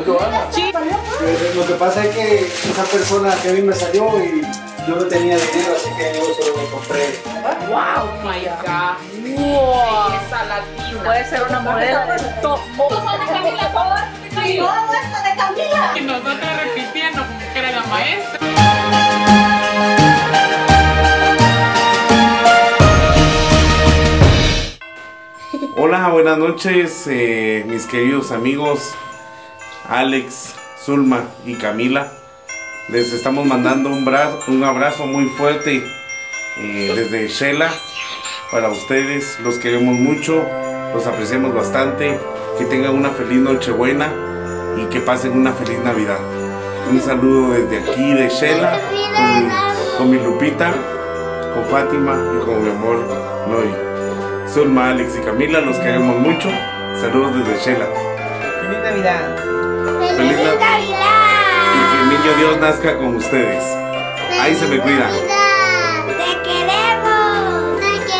Joana. Sí. Lo que pasa es que esa persona que a mí me salió y yo no tenía dinero, así que yo solo me compré. Wow, My God. wow. Esa latina. Puede ser una modelo de top. ¿Tú sos de Camila? ¿Todo esto de Camila? Todo esto de Camila. Y nosotros repitiendo como que era la maestra. Hola, buenas noches, mis queridos amigos Alex, Zulma y Camila. Les estamos mandando un abrazo muy fuerte desde Shela para ustedes. Los queremos mucho, los apreciamos bastante. Que tengan una feliz Nochebuena y que pasen una feliz Navidad. Un saludo desde aquí de Shela con mi Lupita, con Fátima y con mi amor Noy. Zulma, Alex y Camila, los queremos mucho. Saludos desde Shela. ¡Feliz Navidad! ¡Feliz Navidad! Y que el niño Dios nazca con ustedes. Ahí se me cuidan. ¡Te queremos!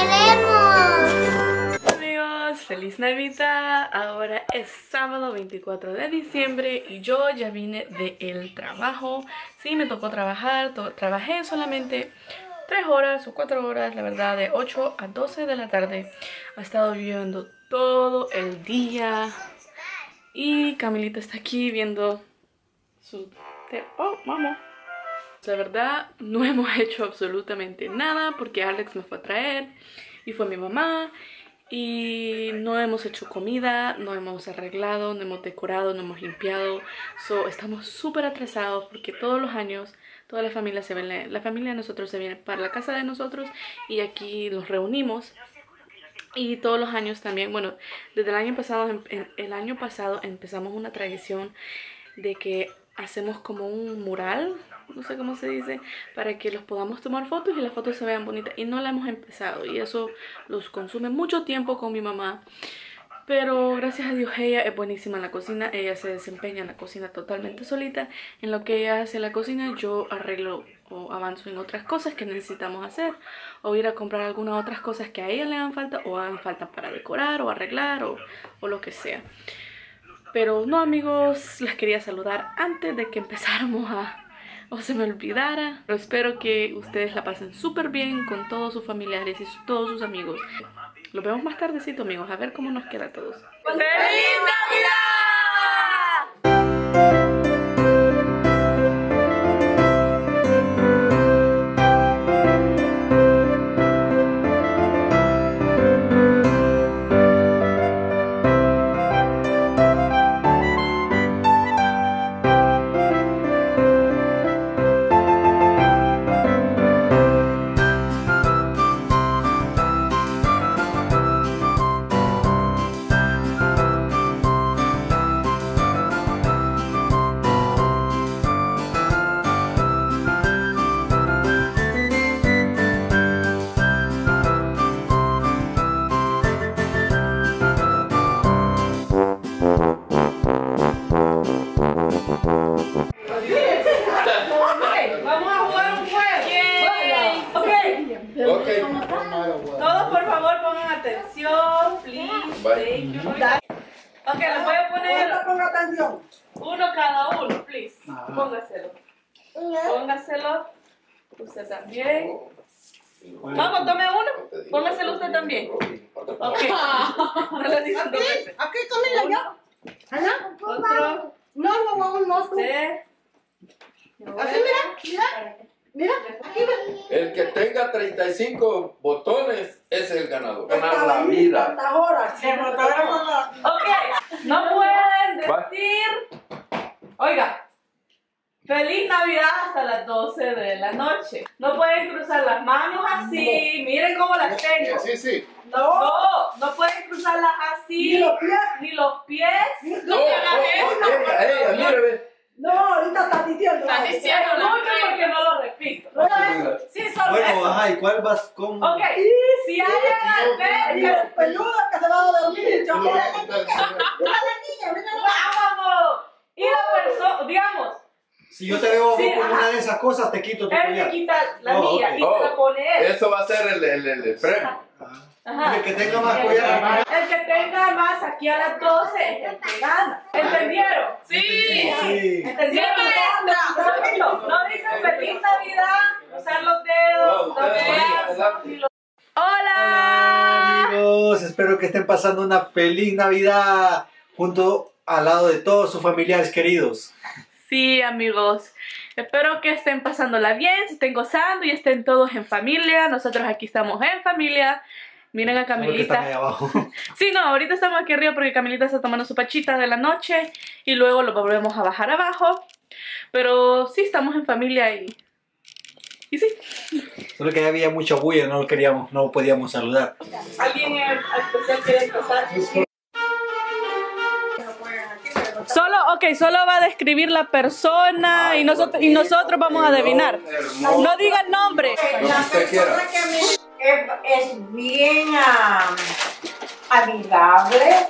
¡Te queremos! Amigos, feliz Navidad. Ahora es sábado 24 de diciembre y yo ya vine del trabajo. Sí, me tocó trabajar. Trabajé solamente 3 horas o 4 horas, la verdad, de 8 a 12 de la tarde. Ha estado lloviendo todo el día. Y Camilita está aquí viendo su... Oh, vamos. La verdad, no hemos hecho absolutamente nada porque Alex me fue a traer y fue mi mamá. Y no hemos hecho comida, no hemos arreglado, no hemos decorado, no hemos limpiado. Estamos súper atrasados porque todos los años toda la familia la familia de nosotros se viene para la casa de nosotros y aquí nos reunimos. Y todos los años también, bueno, desde el año pasado empezamos una tradición de que hacemos como un mural, no sé cómo se dice, para que los podamos tomar fotos y las fotos se vean bonitas. Y no la hemos empezado y eso nos consume mucho tiempo con mi mamá. Pero gracias a Dios ella es buenísima en la cocina, ella se desempeña en la cocina totalmente solita. En lo que ella hace en la cocina yo arreglo o avanzo en otras cosas que necesitamos hacer. O ir a comprar algunas otras cosas que a ella le hagan falta o hagan falta para decorar o arreglar o lo que sea. Pero no, amigos, les quería saludar antes de que empezáramos o se me olvidara. Pero espero que ustedes la pasen súper bien con todos sus familiares y todos sus amigos. Los vemos más tardecito, amigos, a ver cómo nos queda a todos. ¡Feliz Navidad! Todos por favor pongan atención, please, thank you. Ok, les voy a poner uno cada uno, please. Póngaselo. Póngaselo. Usted también. Vamos, tome uno. Póngaselo usted también. Ok. No lo dicen dos veces. Aquí Camila, yo. ¿Ana? Otro. No. Usted. Así, mira. Mira, aquí ve. El que tenga 35 botones es el ganador. Ganar la vida. Ok, no pueden decir, oiga, feliz Navidad hasta las 12 de la noche. No pueden cruzar las manos así, miren cómo las tengo. Sí. No pueden cruzarlas así, ni los pies. No me hagan eso. Mire, No, ahorita está diciendo. Está diciendo la Mucho porque no lo repito. Sí, solo Bueno, eso. ajá, ¿y cuál vas con? Ok, si hay El peludo que se va a dormir. Yo No, mira la niña. vamos. Y la persona, digamos, Si yo te veo Sí, con ajá. una de esas cosas, te quito tu él me collar. quita la Oh, mía ok. y se la pone él. eso va a ser el premio. Ajá. Y el que tenga más collar. El que tenga más aquí a las 12 es el que gana. ¿Entendieron? Sí. Sí. ¿Entendieron? No dicen feliz Navidad, usar los dedos, los brazos ni los... ¡Hola! Amigos, espero que estén pasando una feliz Navidad junto al lado de todos sus familiares queridos. Sí, amigos. Espero que estén pasándola bien, se estén gozando y estén todos en familia. Nosotros aquí estamos en familia. Miren a Porque están Camilita. ahí abajo. Sí, no, ahorita estamos aquí arriba porque Camilita está tomando su pachita de la noche y luego lo volvemos a bajar abajo. Pero sí, estamos en familia y sí. Solo que había mucha bulla, no podíamos saludar. ¿Alguien en especial quiere empezar? Solo va a describir la persona y nosotros vamos a adivinar. No digan nombre. La persona que a mí es bien amigable.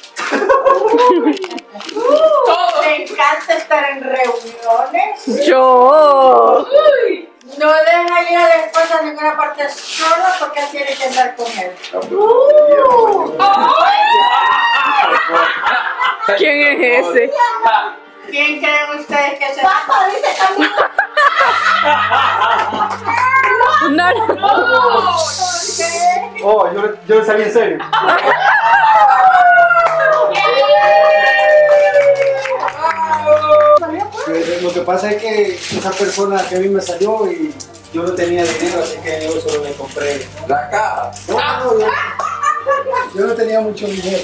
Me encanta estar en reuniones. Yo. No deja ir a la esposa a ninguna parte sola porque él tiene que andar con él. ¿Quién es ese? ¿Quién creen ustedes que se ¡Papá, dice Camila! No. Oh, yo le salí en serio. Lo que pasa es que esa persona que a mí me salió y yo no tenía dinero, así que yo solo le compré. La caja. No, yo no tenía mucho dinero.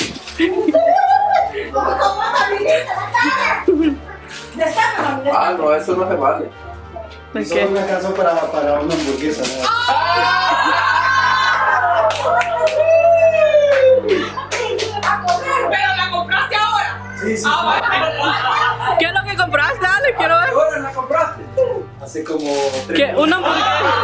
Ah, no, eso no se vale. Y solo me alcanzó para una hamburguesa, ¿no? Pero la compraste ahora. Sí, sí. ¿Qué es lo que compraste? Dale, quiero ver. ¿Ahora la compraste? Hace como 3 ¿Qué? ¿Una hamburguesa?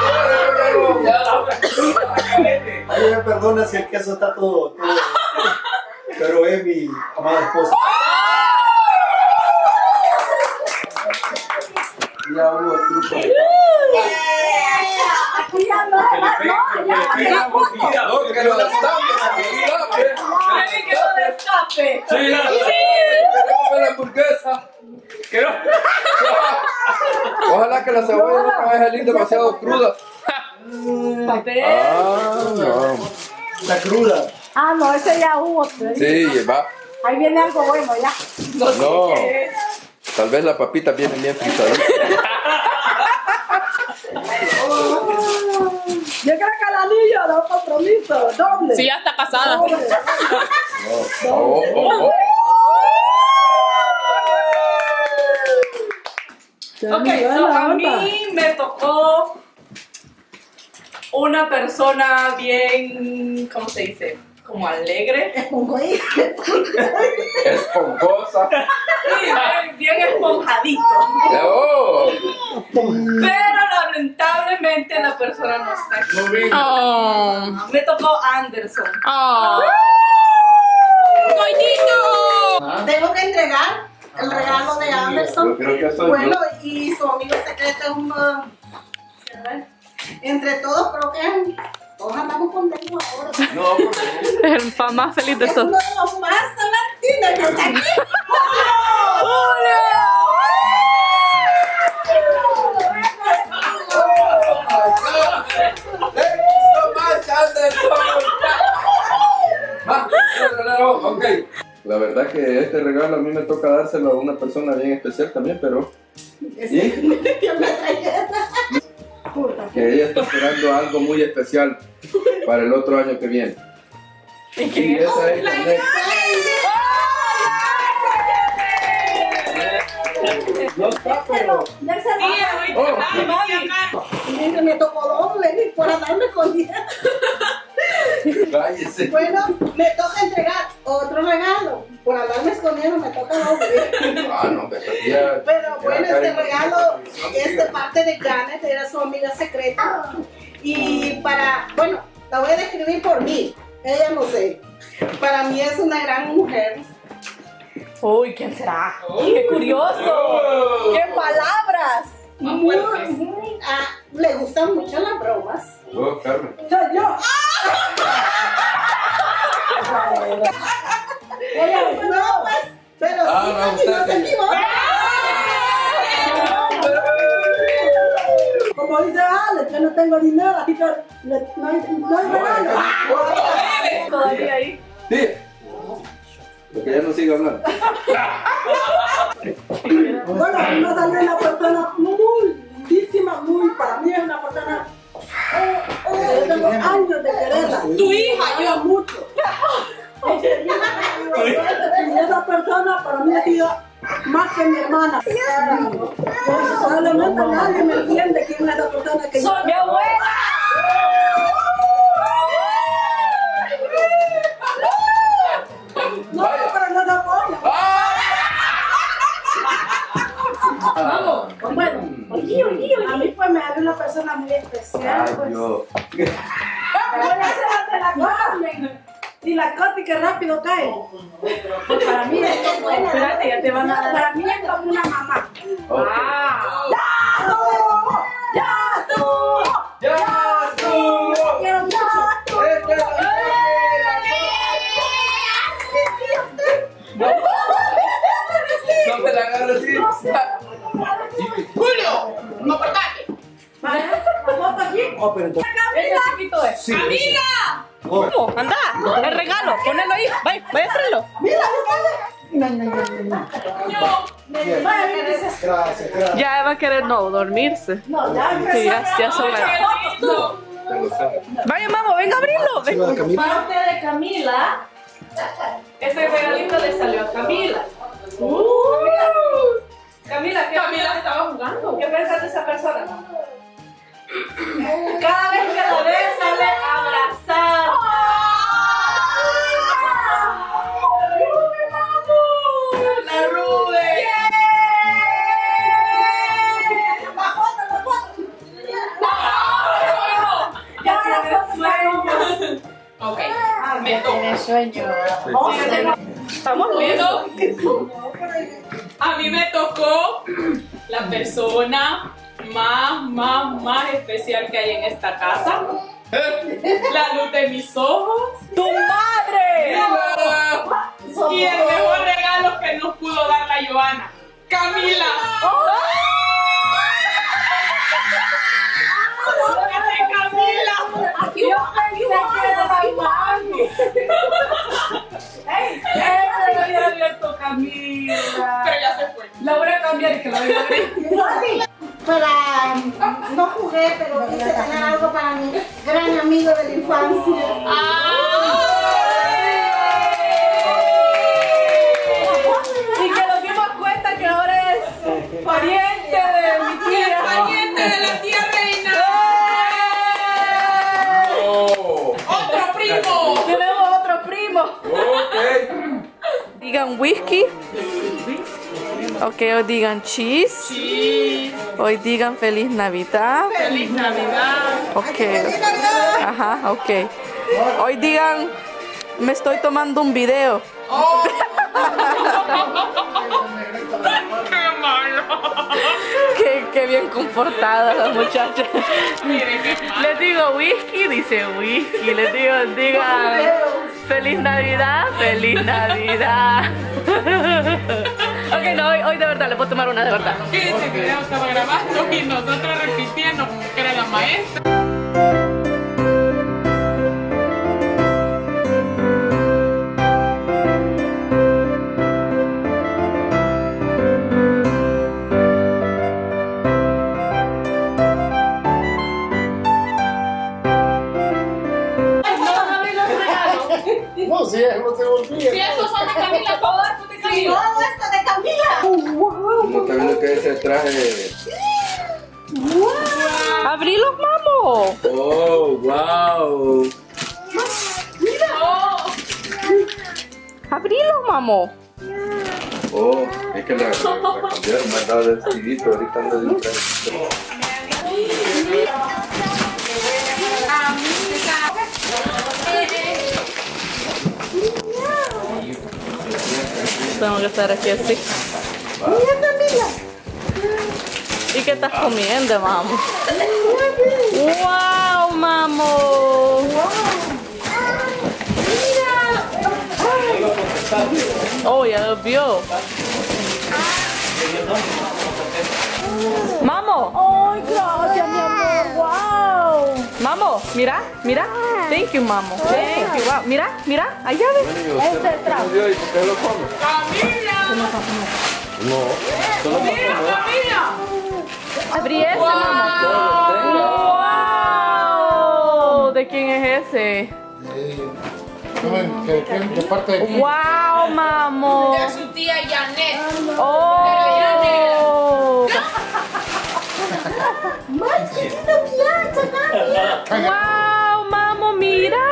Ay, me perdona si el queso está todo. Pero es mi amada esposa. Ya hubo truco. No, que lo destape. Que lo destape. Sí, queremos ver la hamburguesa. Ojalá que la cebolla no vaya a salir demasiado cruda. Papel. Ah, no. La cruda. Ah, no, ese ya hubo. Sí, va. Ahí viene algo bueno ya. No. Tal vez las papitas vienen bien fritaditas. Yo creo que el anillo no compromiso, doble. Sí, ya está casada. Doble. Oh. Ok, so a mí me tocó una persona bien, ¿cómo se dice? Como alegre. Esponjosa. Sí, bien esponjadito. Oh. Pero lamentablemente la persona no está aquí. Oh. Me tocó Anderson. Oh. ¡Coñito! Tengo que entregar el regalo de Anderson. Yo creo que soy Bueno, y su amigo secreto es uno. Entre todos, creo que todos andamos contentos ahora. No, porque El fan más feliz de Es todos. uno de los más salatinos que está aquí. Ok. La verdad que este regalo a mí me toca dárselo a una persona bien especial también, pero que ella está esperando algo muy especial para el otro año que viene. Y esa es la neta. No está, pero... Y me tocó doble por andarme con ella. Cállese. Bueno, me toca entregar otro regalo. Por andarme escondiendo me toca doble. Ah, no, ya. Pero bueno, este regalo es de parte de Janet, era su amiga secreta. Y bueno, la voy a describir por mí. Ella no sé. Para mí es una gran mujer. Uy, ¿quién será? ¡Qué curioso! ¡Qué palabras! Más fuertes. Le gustan mucho las bromas. Oh, Carmen. Soy yo. No, pues, pero sí, no, aquí no se equivoca. Como dice Alex, yo no tengo dinero, así que no hay regalo. Todavía ahí. Sí. Lo que ya no sigue hablando. Bueno, a mí me salió una persona muy lindísima, para mí es una persona. Yo tengo años de quererla. Tu hija, yo. Mucho. Y esa persona para mí ha sido más que mi hermana. Probablemente nadie me entiende quién es esa persona que ¡Soy mi abuela! No, pero no se apoya. Vamos, bueno, a mí pues me salió una persona muy especial. Ay, Pues. Dios. Me voy a hacer de la Carmen. Y la Coti que rápido cae. Pues para mí es buena. Espérate, ya te van a dar. Para mí es como una mamá. Ok. ¡Ya estuvo! ¡Ya estuvo! ¡Ya estuvo! ¡Quiero ya estuvo! ¡Esta es la No te la agarres así. Julio, no cortate. ¿La foto aquí? Ese chiquito es. ¡Camila! ¿Cómo? Anda, el regalo, ponelo ahí. Vaya a traerlo. Gracias. Ya va a querer no dormirse. No, ya Sí, ya son las. Vaya, mamá, venga a abrirlo. Ven. Parte de Camila. Este regalito le salió a Camila. Camila, Camila estaba jugando. ¿qué piensas de esa persona? Cada vez que la ves sale a abrazar. La Rubén. Ya tiene sueño. Ok, me toca. Estamos Bueno, a mí me tocó la persona más especial que hay en esta casa. La luz de mis ojos. ¡Tu madre! Y el mejor regalo que nos pudo dar la Joana. Camila. Camila. Yo pensé que era la mami. ¡Ese había abierto Camila! Pero ya se fue. La voy a cambiar y que la voy a abrir. Para, no jugué, pero quise tener algo para mi gran amigo de la infancia. Y que nos dimos cuenta que ahora es pariente de mi tía. Pariente de la tía reina. Otro primo. Tenemos otro primo. Ok. Digan whisky. Ok, hoy digan cheese. Sí. Hoy digan feliz Navidad. Feliz Navidad. Ok. Ajá, ok. Hoy digan me estoy tomando un video. Oh. Qué malo. Qué bien comportada la muchacha. Miren qué malo. Les digo whisky, dice whisky. Les digo, digan feliz Navidad, feliz Navidad. Ok, no, hoy de verdad, le puedo tomar una de verdad. Que ese video estaba grabando y nosotros repitiendo como que era la maestra. No, si es, no te olvides. Si esos son de Camila, todo esto de Camila. Todo esto de Camila. No te ves lo que es ese traje. ¡Abrilos, mamo! Oh, wow. ¡Abrilos, mamo! Oh, es que la cambiaron, me han dado el vestidito, ahorita ando de un traje. Tengo que estar aquí así. ¿Y qué estás comiendo, mamo? ¡Wow, mamo! Oh, ya los vio. Mamo. Ay, gracias, mi amor. Wow. Mamo, mira, mira. Thank you, mamo. Thank you. Wow. Mira, mira. Allá ves. Este es trago. ¿Y por qué lo come? ¡Camila! No, solo ¡Mira, Camila! Abrí ese, mamo. Wow. ¿De quién es ese? ¿De parte de quién? Wow, mamo. De su tía Janet. Oh. Wow, mamo, mira.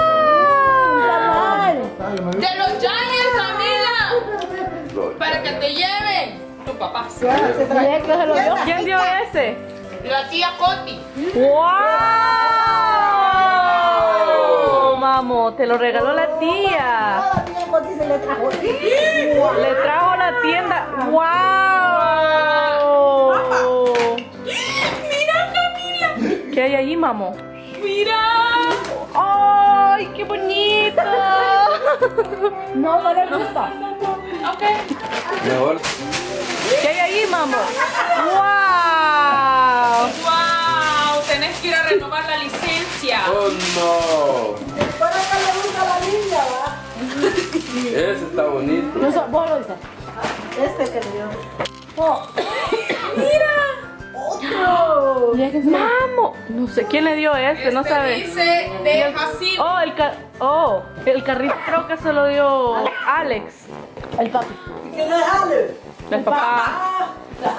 De los Janet, Camila. Para que te lleven tus papás. ¿Quién dio ese? La tía Coti. ¡Wow! Mamo, te lo regaló la tía. Le trajo la tienda. ¡Wow! Mira, Camila. ¿Qué hay allí, mamo? Mira. ¡Ay, qué bonito! No, no le gusta. Ok. Mejor. ¿Qué hay allí, mamo? ¡Wow! Wow. Tenés que ir a renovar la licencia. Oh no. Para que le gusta a la niña, ¿va? Ese está bonito. Vos lo dices. Este que le dio. Mamo, no sé quién le dio este, no sabe. Dice de Jacinto. El carrito creo que se lo dio Alex, El papi. ¿Quién es Ale? el papá.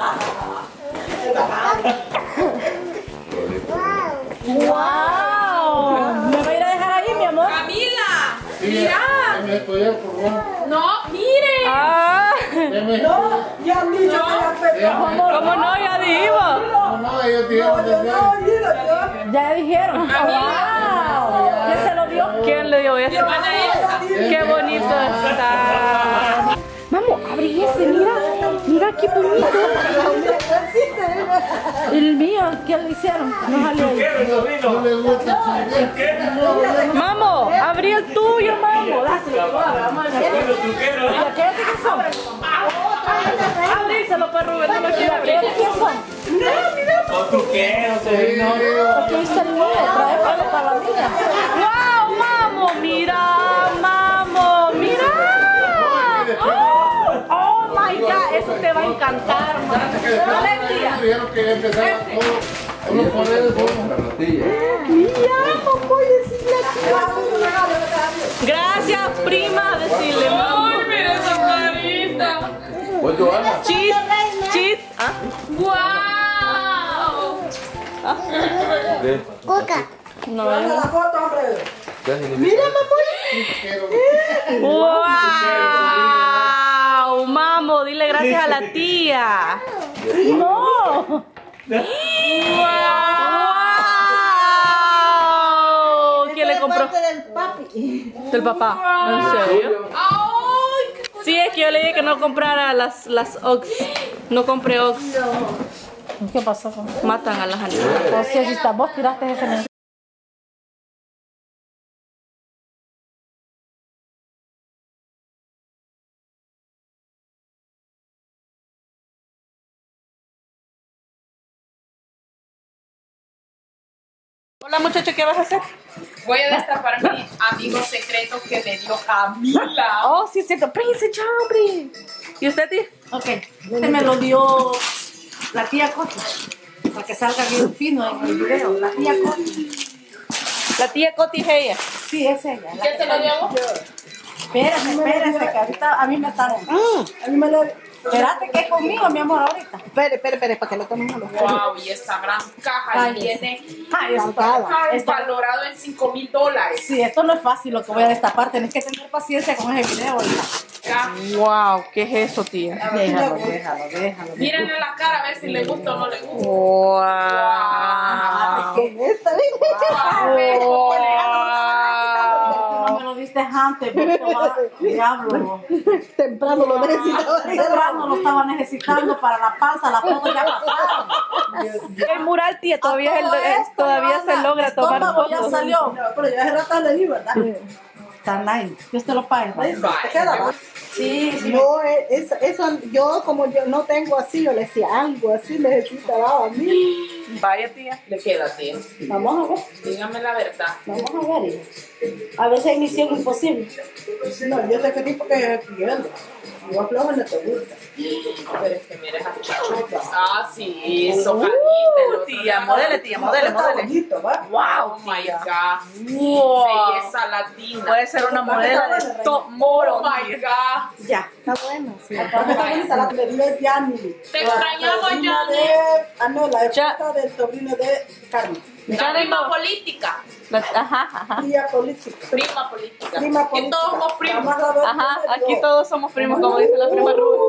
¡Wow! ¿Me va a ir a dejar ahí, mi amor? Camila. Mira. por favor. No, mire. Ah, Ya han dicho que ya empezó. ¿cómo no? Ya dijimos. No, ellos dijeron Ya dijeron. ¡Wow! ¿Quién se lo dio? ¿Quién le dio este? Hermana Elsa. Qué bonito está. Vamos, abre ese, mira. Mira qué bonito. El mío, ¿qué le hicieron? No salió ahí. no les gusta. Mamo, abrí el tuyo, mamo. Dáselo, vamos a ver. ¿Ya qué son? Abríselo, perro, no lo quiero abrir. ¿Qué son? Porque ahí está el mío. Trae para la niña. ¡Wow, mamo! Mira, mamo, mira. Oh my God, eso te va a encantar, mamo. Dijeron que empezaba con los poderes. Gracias, prima, decirle, mamo. Ay, mira esa carita. ¿Vos, Joana? Chis, chis. ¿Ah? Wow. No, La foto, hombre. Mira, ¡wow! Mamo, dile gracias a la tía. No. ¡Wow! ¿Quién le compró? Del papi. Del papá. ¿En serio? Ay, qué Sí, es que yo le dije que no comprara las Ox. No compré Ox. ¿Qué pasó? Matan a las animales. O sea, si está, vos tiraste ese mensaje. Hola, muchacho, ¿qué vas a hacer? Voy a destapar mi amigo secreto que me dio Camila. Oh, sí, es cierto. Príncipe, hombre. ¿Y usted, tía? Ok, este me lo dio la tía Coti, para que salga bien fino en el video. La tía Coti. La tía Coti es ella. Sí, es ella. ¿Qué te lo dio a vos? Espérese, que ahorita a mí me están... A mí me lo... Espérate que es conmigo, mi amor, ahorita. Espere, para que lo tomen a los Wow, y esta gran caja Ay, viene Ay, está valorado en $5,000. Sí, esto no es fácil lo que voy a destapar. Tenés que tener paciencia con ese video, ahorita. Ya. Wow, ¿qué es eso, tía? Déjalo. Mírenle la cara a ver si le gusta o no le gusta. Wow. No me lo diste antes, porque diablo. Temprano lo necesitaba. Temprano lo estaba necesitando para la panza, la foto ya pasaron. El mural, tía, todavía, todavía se logra tomar fotos. Ya fotos. salió. Pero ya hace rato le di, ¿verdad? Está nice. Dios te lo pague. ¿Te queda? Sí, sí. No, eso, yo como yo no tengo así, yo le decía algo así, necesita daba a mí. Vaya, tía. Le queda, tía. Vamos a ver. Dígame la verdad. Vamos a ver. A veces hay misión imposible. No, yo sé qué tipo que es pidiendo. Yo aflojo no te gusta. Pero es que mira esas chachotas. Ah, sí, sojadita. Tía, modele, tía, modele, Está modele. bonito, ¿va? Wow, Oh my tía. God. Wow. Belleza latina. Puede ser una modelo de top model. Oh my God. Ya, está bueno. Sí. Acá está bonita la que de Yanni. Te extrañamos, sobrina Yanni. no, la Ya. esposa del sobrino de Carmen. La prima política. Ajá. Tía política. Prima política. Prima Que política. todos somos primos. Vamos a ver Ajá, cómo aquí yo. todos somos primos, como dice la prima Rubén.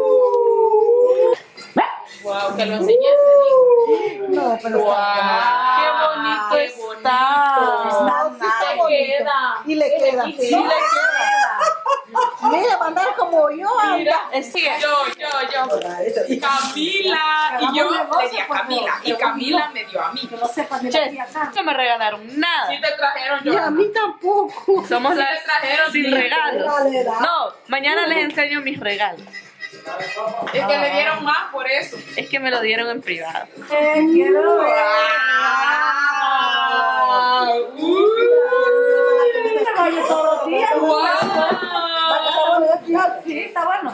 Wow, que lo enseñaste, digo. No, pero Wow. Qué bonito está. No, sí está Te bonito. queda. Y le queda. Sí, le queda. Mira, va a andar como yo. Mira, Sí, yo. Camila. Y yo le di a Camila. Y Camila me dio a mí. Que no sepan de la Che, tía acá. no me regalaron nada. Sí te trajeron Y yo. a mí tampoco. Somos Sí las me trajeron, sin sí. regalos. Dale, dale. No, mañana les enseño mis regalos. Es que le dieron más por eso. Es que me lo dieron en privado. Quiero ver. Se vaya todos los días. Sí, está bueno.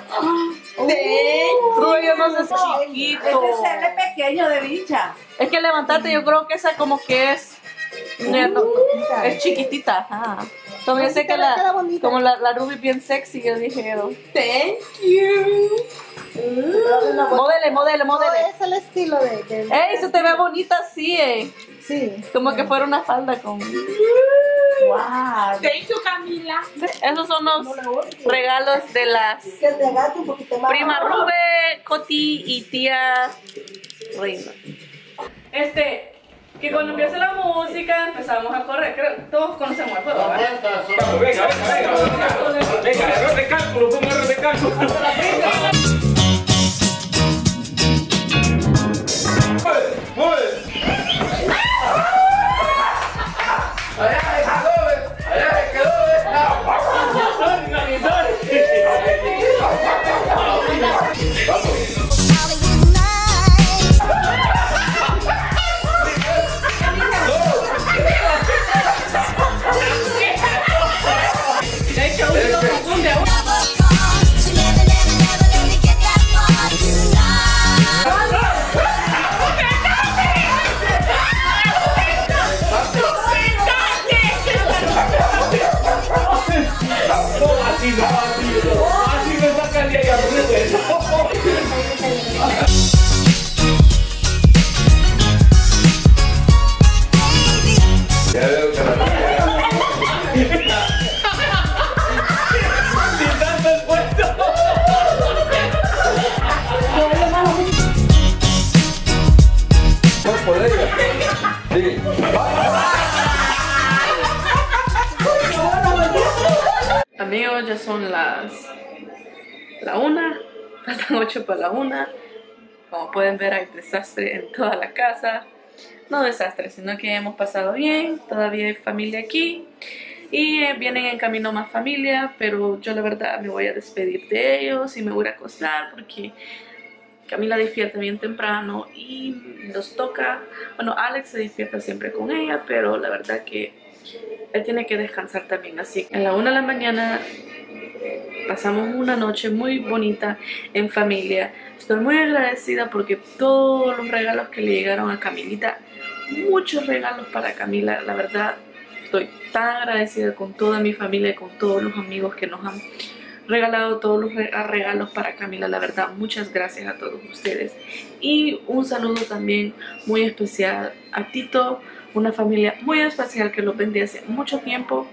Rubio no es Ese chiquito. se ve pequeño de bicha. Es que levantarte, yo creo que esa como que es. Es chiquitita. Ajá. Todavía sé que queda bonita. como la Ruby bien sexy, yo dije, Thank you. modele. No es el estilo de Ey, se te ve bonita así, sí. como que fuera una falda con. Wow. Thank you, Camila. Esos son los regalos de las Que te agache un poquito más. prima Rube, Coti y tía Reina. Que cuando empiece la música empezamos a correr, creo todos conocemos el juego, ¿verdad? Venga, error de cálculo, fue un error de cálculo. Así me sacan de ahí a Ya veo que la Sin tanto esfuerzo. no podría. Sí. Amigos, ya son la 1, faltan 8 para la 1. Como pueden ver, hay desastre en toda la casa. No desastre, sino que hemos pasado bien, todavía hay familia aquí. Y vienen en camino más familia, pero yo la verdad me voy a despedir de ellos y me voy a acostar porque Camila despierta bien temprano y nos toca, bueno, Alex se despierta siempre con ella, pero la verdad que él tiene que descansar también. Así que a la 1 de la mañana pasamos una noche muy bonita en familia. Estoy muy agradecida porque todos los regalos que le llegaron a Camilita, muchos regalos para Camila, la verdad estoy tan agradecida con toda mi familia y con todos los amigos que nos han regalado todos los regalos para Camila. La verdad, muchas gracias a todos ustedes. Y un saludo también muy especial a Tito, una familia muy especial que los ven de hace mucho tiempo.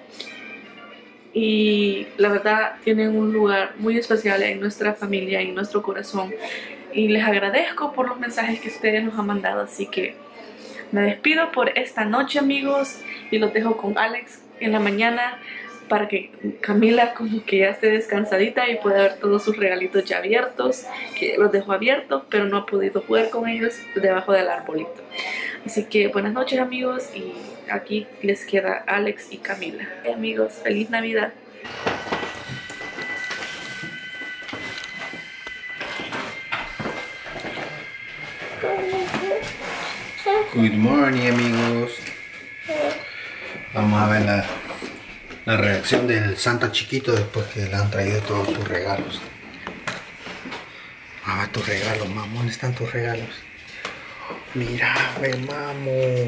Y la verdad, tienen un lugar muy especial en nuestra familia y en nuestro corazón. Y les agradezco por los mensajes que ustedes nos han mandado. Así que me despido por esta noche, amigos, y los dejo con Alex en la mañana para que Camila como que ya esté descansadita y pueda ver todos sus regalitos ya abiertos, que los dejó abiertos pero no ha podido jugar con ellos debajo del arbolito. Así que buenas noches, amigos, y aquí les queda Alex y Camila. Amigos, feliz Navidad. Good morning, amigos. Vamos a ver la reacción del Santa chiquito después que le han traído todos tus regalos. Vamos a ver tus regalos, mamá. ¿Dónde están tus regalos? Mira, ve, mamo.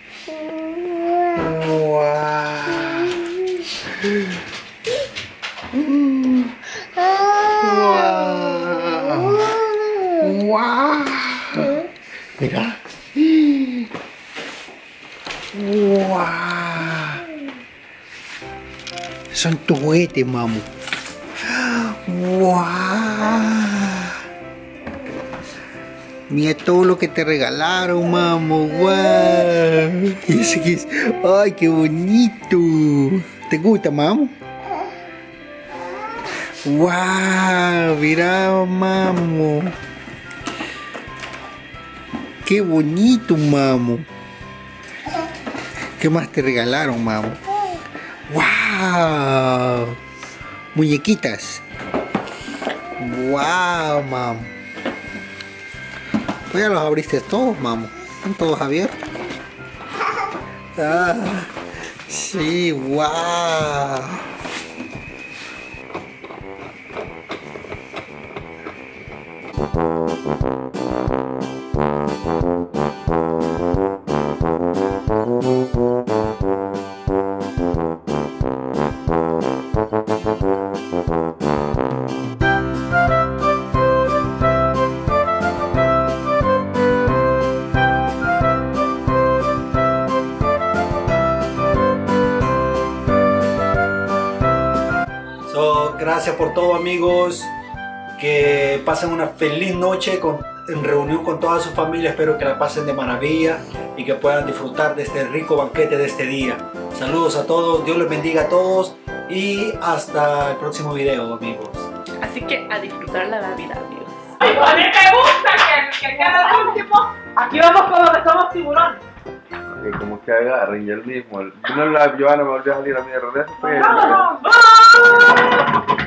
Wow. Mira. Wow. Son tus juguetes, mamo. Wow. Mira todo lo que te regalaron, mamo. Wow. Ay, qué bonito. ¿Te gusta, mamo? Wow, mira, mamo. Qué bonito, mamo. ¿Qué más te regalaron, mamo? ¡Wow! Muñequitas. ¡Wow, mamo! Pues ya los abriste todos, mamo. Están todos abiertos. Ah, sí, wow. Gracias por todo, amigos. Que pasen una feliz noche en reunión con toda su familia. Espero que la pasen de maravilla y que puedan disfrutar de este rico banquete de este día. Saludos a todos, Dios les bendiga a todos y hasta el próximo video, amigos. Así que a disfrutar la Navidad, amigos. A mí me gusta que queda el último. Aquí vamos con lo que somos tiburones. Que como que agarren y el mismo. No la Joana me volvió a salir a mí de regreso. ¡Vamos!